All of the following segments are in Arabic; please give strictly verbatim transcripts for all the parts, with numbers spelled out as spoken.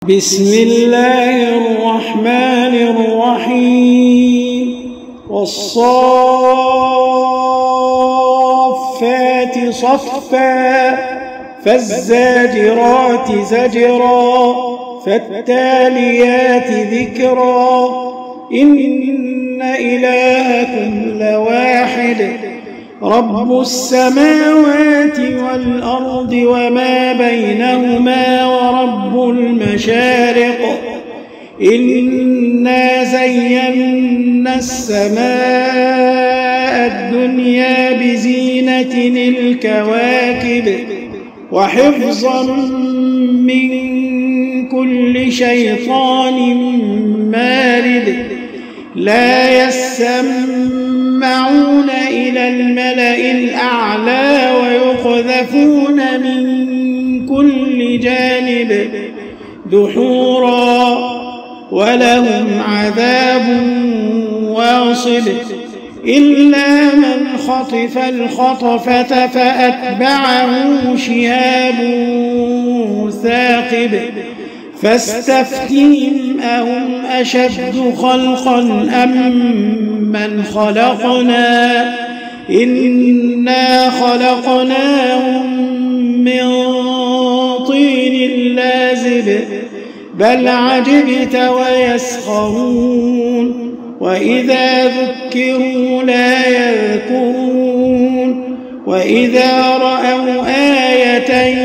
بسم الله الرحمن الرحيم والصافات صفا فالزاجرات زجرا فالتاليات ذكرا إن إلهكم لواحد رب السماوات والأرض وما بينهما ورب المشارق إنا زينا السماء الدنيا بزينة الكواكب وحفظا من كل شيطان مارد لا يسمعون إلى الملأ الأعلى ويقذفون من كل جانب دحورا ولهم عذاب واصب إلا من خطف الخطفة فأتبعه شهاب ثاقب فاستفتهم أهم أشد خلقا أم من خلقنا إنا خلقناهم من طين لازب بل عجبت ويسخرون وإذا ذكروا لا يذكرون وإذا رأوا آية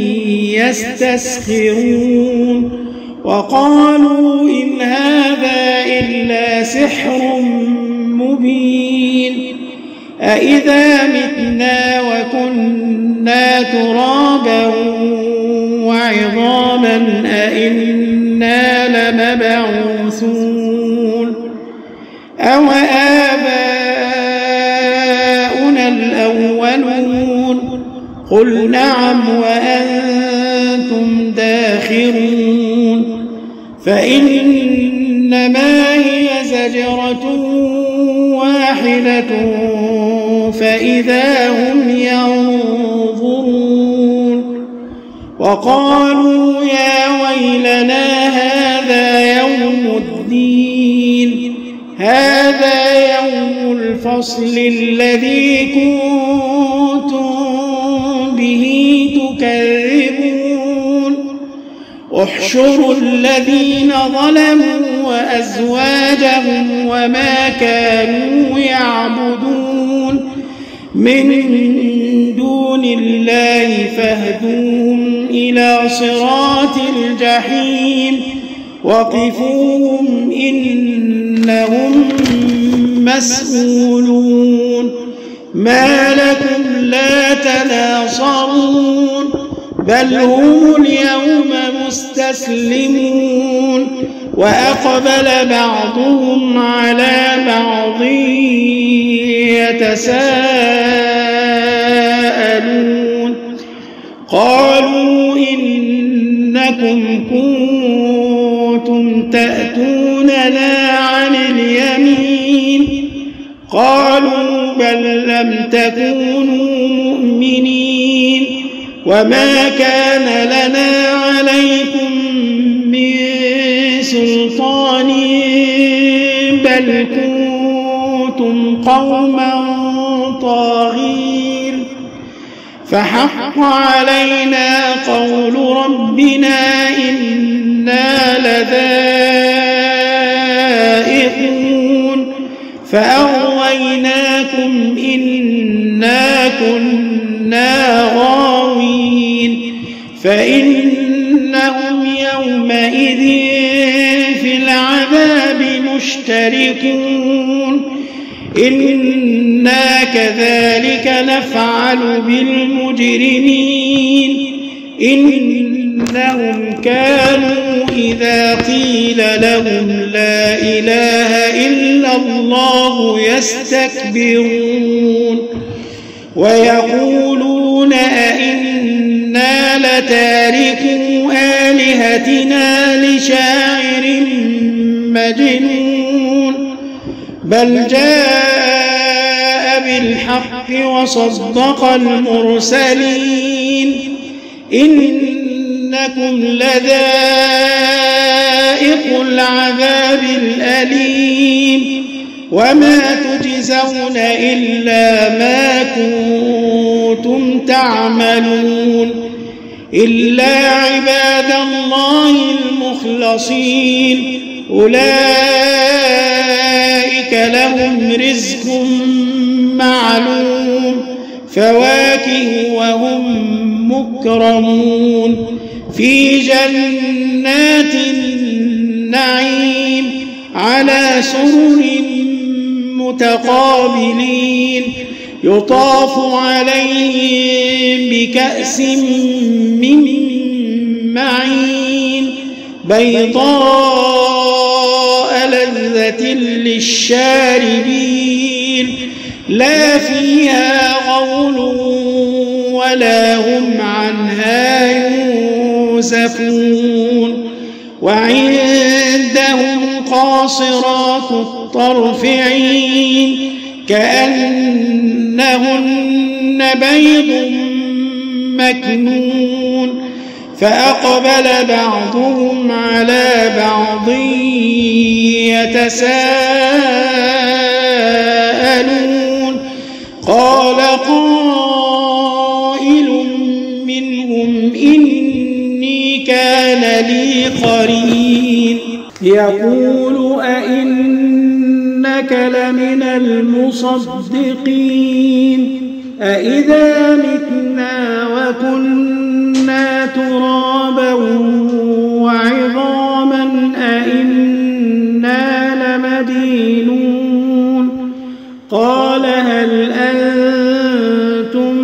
يستسخرون وقالوا إن هذا إلا سحر مبين أإذا متنا وكنا ترابا وعظاما أإنا لمبعوثون أو آباؤنا الأولون قل نعم وأنتم داخرون فإنما هي زجرة واحدة فإذا هم ينظرون وقالوا يا ويلنا هذا يوم الدين هذا يوم الفصل الذي كنتم به تكذبون احشروا الذين ظلموا وأزواجهم وما كانوا يعبدون من دون الله فاهدوهم إلى صراط الجحيم وقفوهم إنهم مسؤولون ما لكم لا تناصرون بل هم اليوم مستسلمون وأقبل بعضهم على بعض يتساءلون قالوا إنكم كنتم تأتوننا عن اليمين قالوا بل لم تكونوا مؤمنين وما كان لنا عليكم من سلطان بل كنتم قوما طاغين فحق علينا قول ربنا إنا لذائقون فأغويناكم إنا كنا غاوين فإنهم يومئذ في العذاب مشتركون إنا كذلك نفعل بالمجرمين إنهم كانوا إذا قيل لهم لا إله إلا الله يستكبرون ويقولون أئنا لتاركو آلهتنا لشاعر مجنون بل جاء بالحق وصدق المرسلين إنكم لذائقون ضيق العذاب الأليم وما تجزون إلا ما كنتم تعملون إلا عباد الله المخلصين أولئك لهم رزق معلوم فواكه وهم مكرمون في جنات النعيم على سرر متقابلين يطاف عليهم بكأس من معين بيضاء لذة للشاربين لا فيها غول ولا هم عنها ينزفون وعندهم قاصرات الطرف عين كأنهن بيض مكنون فأقبل بعضهم على بعض يتساءلون قال قائل منهم إني كان لي قرين يقول أئنك لمن المصدقين أئذا متنا وكنا ترابا وعظاما أئنا لمدينون قال هل أنتم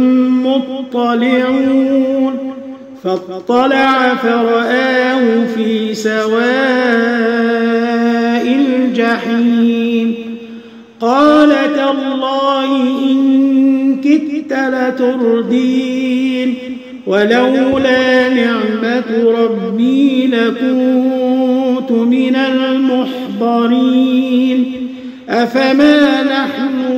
مطلعون فاطلع فرآه في سواء الجحيم قال تالله إن كدت لتردين ولولا نعمة ربي لكنت من المحضرين أفما نحن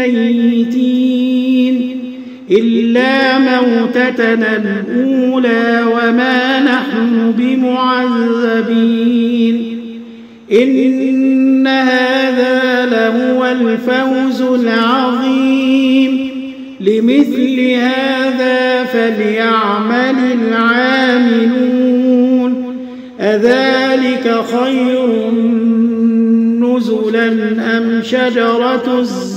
بميتين إلا موتتنا الأولى وما نحن بمعذبين إن هذا لهو الفوز العظيم لمثل هذا فليعمل العاملون أذلك خير نزلا أم شجرة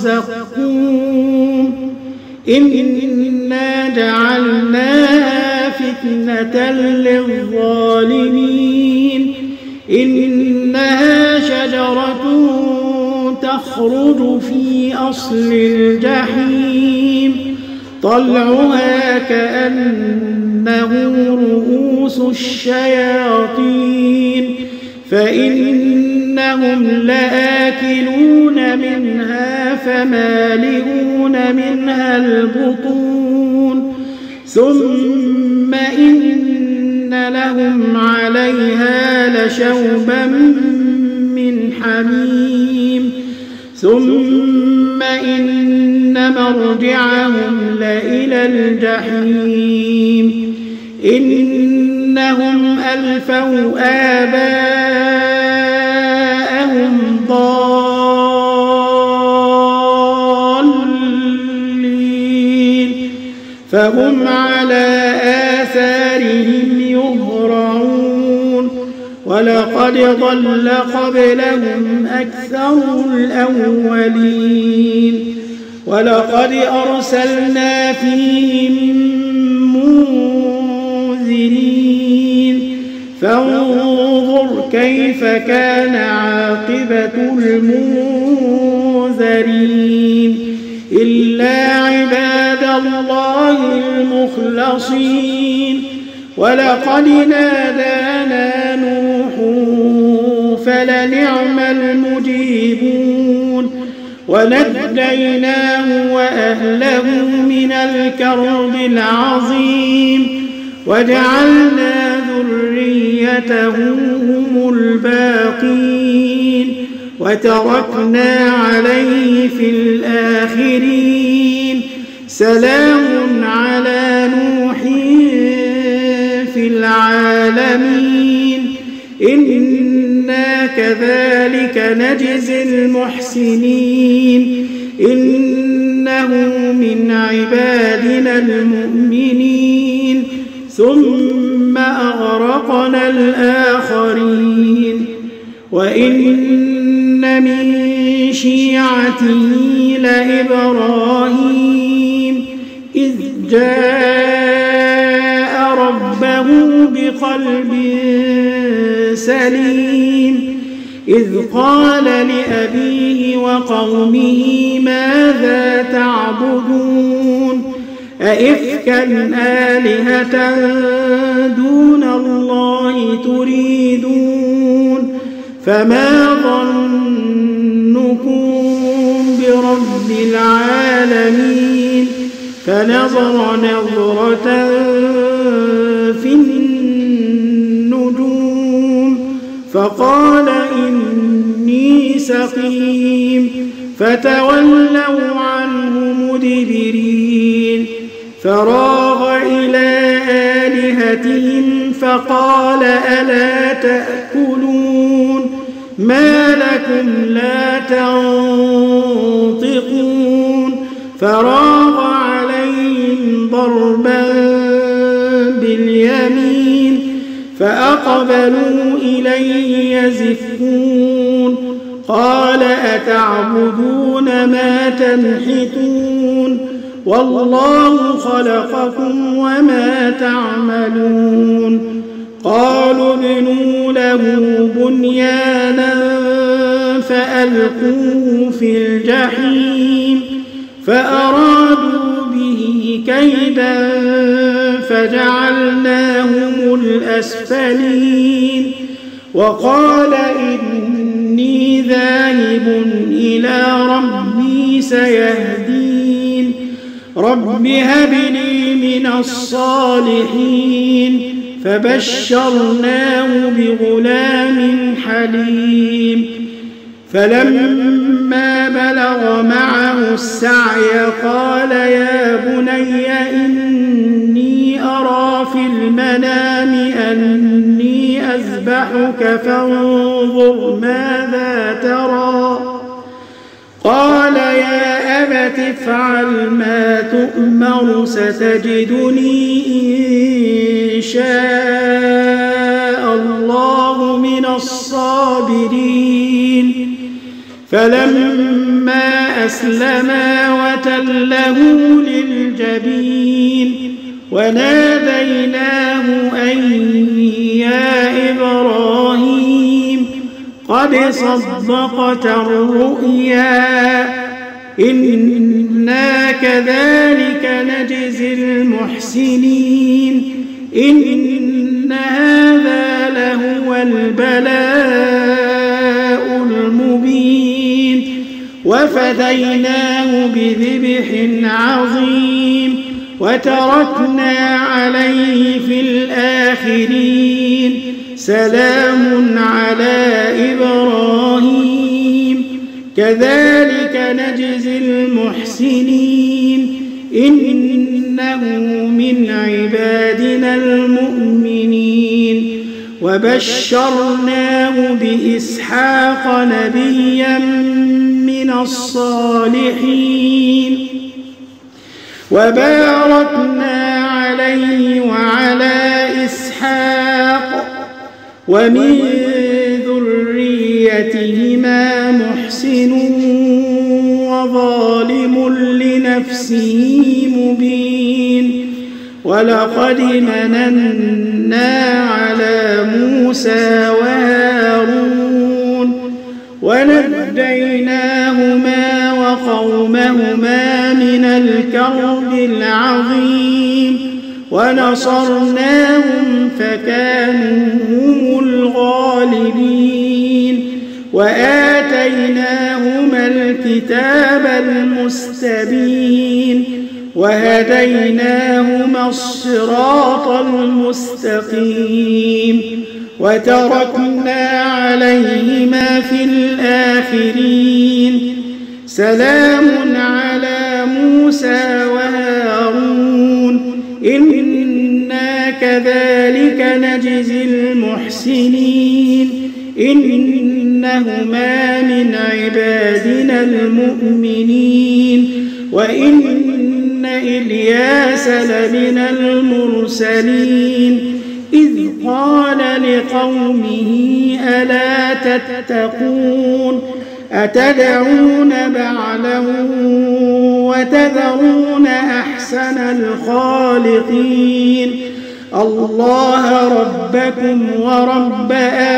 الزقوم إنا جعلناها فتنة للظالمين إنها شجرة تخرج في أصل الجحيم طلعها كأنه رؤوس الشياطين فإنهم لآكلون منها فمالئون منها البطون ثم إن لهم عليها لشوبا من حميم ثم إن مرجعهم لإلى الجحيم إنهم ألفوا آباءهم ضالين فهم على آثارهم يهرعون ولقد ضل قبلهم أكثر الأولين ولقد أرسلنا فيهم منذرين فانظر كيف كان عاقبة المنذرين إلا عباد الله المخلصين ولقد نادانا نوح فلنعم المجيبون ونجيناه وأهله من الكرب العظيم وجعلنا ذريته هم الباقين وتركنا عليه في الآخرين سلام على نوح في العالمين إنا كذلك نجزي المحسنين إنه من عبادنا المؤمنين ثم أغرقنا الآخرين وإن من شيعته لإبراهيم إذ جاء ربه بقلب سليم إذ قال لأبيه وقومه ماذا تعبدون أئفكا آلهة دون الله تريدون فما ظنكم برب العالمين فنظر نظرة في النجوم فقال إني سقيم فتولوا عنه مدبرين فراغ إلى آلهتهم فقال ألا تأكلون ما لكم لا تنطقون فراغ عليهم ضربا باليمين فأقبلوا إليه يزفون قال أتعبدون ما تنحتون والله خلقكم وما تعملون قالوا ابنوا له بنيانا فألقوه في الجحيم فأرادوا به كيدا فجعلناهم الأسفلين وقال إني ذاهب إلى ربي سيهدين رب هب لي من الصالحين فبشرناه بغلام حليم فلما بلغ معه السعي قال يا بني إني أرى في المنام أني أذبحك فانظر ماذا ترى قال يا أبت افعل ما تؤمر ستجدني إن شاء الله من الصابرين فلما أسلما وتله للجبين وناديناه أن يا إبراهيم قد صدقت الرؤيا إنا كذلك نجزي المحسنين إن هذا لهو البلاء المبين وفديناه بذبح عظيم وتركنا عليه في الآخرين سلام على إبراهيم كذلك نجزي المحسنين إنه من عبادنا المؤمنين وبشرناه بإسحاق نبيا من الصالحين وباركنا عليه وعلى إسحاق ومن ذريتهما محسن وظالم لنفسه مبين ولقد مننا على موسى وهارون ونجيناهما وقومهما من الكرب العظيم ونصرناهم فكانوا هم الغالبين وآتيناهما الكتاب المستبين وهديناهما الصراط المستقيم وتركنا عليهما في الآخرين سلام على موسى وهارون إنا كذلك نجزي المحسنين إنهما من عبادنا المؤمنين وإن إلياس لمن المرسلين إذ قال لقومه ألا تتقون أتدعون بعلا وتذرون أحسن الخالقين الله ربكم ورب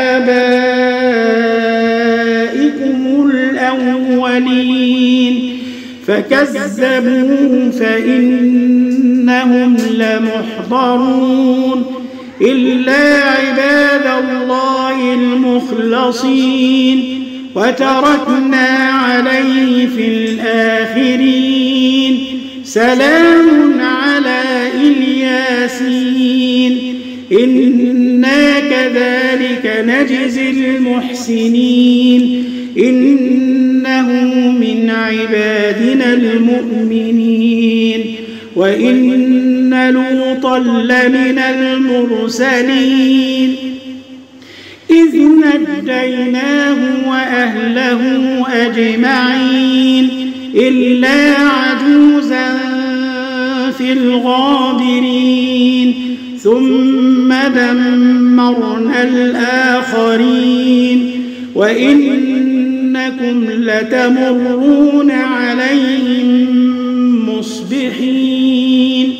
آبائكم الأولين فكذبوه فإنهم لمحضرون إلا عباد الله المخلصين وتركنا عليه في الآخرين سلام على الياسين إنا كذلك نجزي المحسنين إنه من عبادنا المؤمنين وإن لوطا لمن المرسلين إذ نجيناه وأهله أجمعين إلا عجوزا في الغابرين ثم دمرنا الآخرين وإنكم لتمرون عليهم مصبحين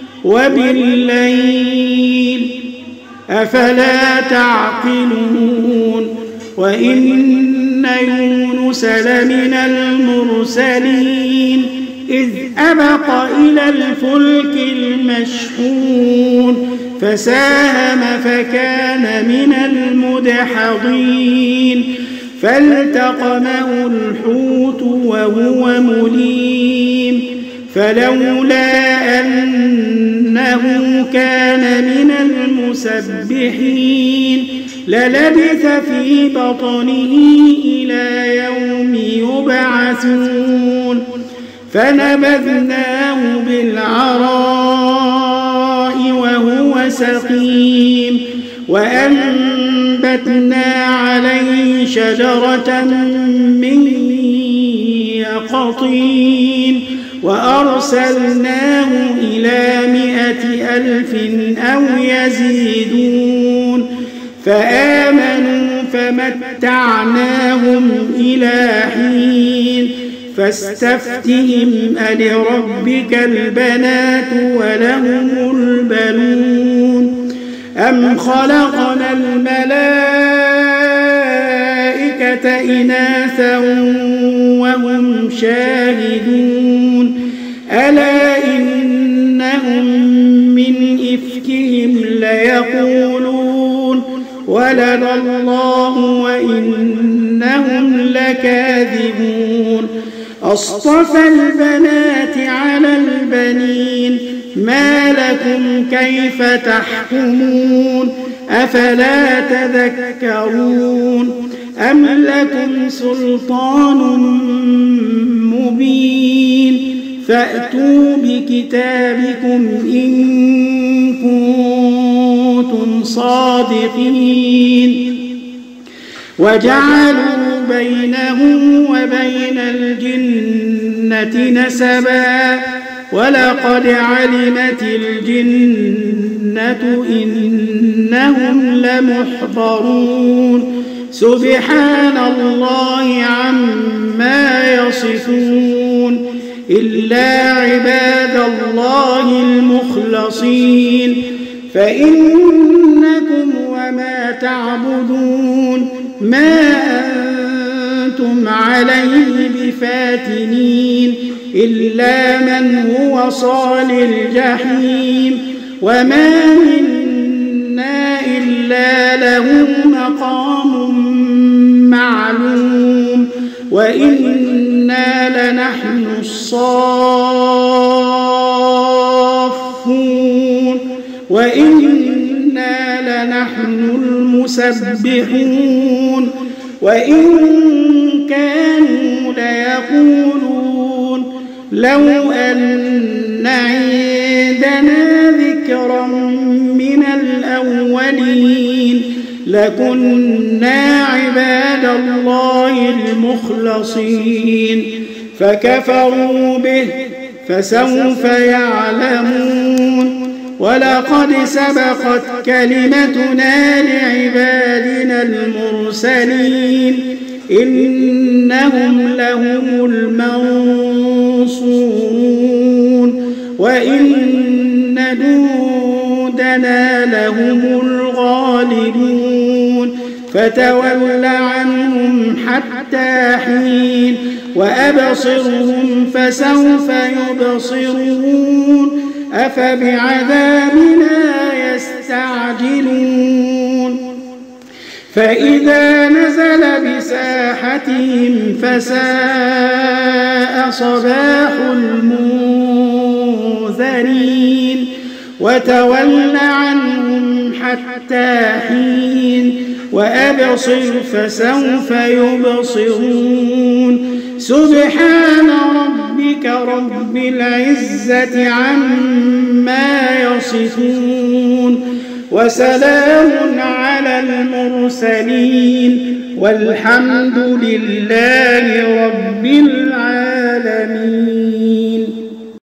وبالليل أفلا تعقلون وإن يونس لمن المرسلين إذ أبق إلى الفلك المشحون فساهم فكان من المدحضين فالتقمه الحوت وهو مليم فلولا أنه كان من المسبحين للبث في بطنه إلى يوم يبعثون فنبذناه بالعراء وهو سقيم وأنبتنا عليه شجرة من يقطين وأرسلناه إلى مائة ألف أو يزيدون فآمنوا فمتعناهم إلى حين فاستفتهم ألربك البنات ولهم البنون أم خلقنا الملائكة إناثا وهم شاهدون ألا إنهم من إفكهم ليقولون ولد الله وإنهم لكاذبون أصطفى البنات على البنين ما لكم كيف تحكمون أفلا تذكرون أم لكم سلطان مبين فأتوا بكتابكم إن كنتم صادقين وجعلوا بينه وبين الجنة نسبا ولقد علمت الجنة إنهم لمحضرون سبحان الله عما يصفون إلا عباد الله المخلصين فإنكم وما تعبدون ما أنتم عليه بفاتنين إلا من هو صال الجحيم وما منا إلا له مقام معلوم وإنا لنحن الصافون وإنا لنحن المسبحون وإن كانوا ليقولون لو أن عندنا ذكرا من الأولين لكنا الله المخلصين فكفروا به فسوف يعلمون. ولقد سبقت كلمتنا لعبادنا المرسلين إنهم لهم المنصورون وإن جندنا لهم الغالبون فتول عنهم حتى حين وأبصرهم فسوف يبصرون أفبعذابنا يستعجلون. فإذا نزل بساحتهم فساء صباح المنذرين وتول عنهم حتى حين وأبصر فسوف يبصرون. سبحان ربك رب العزة عما يصفون وسلام على المرسلين والحمد لله رب العالمين.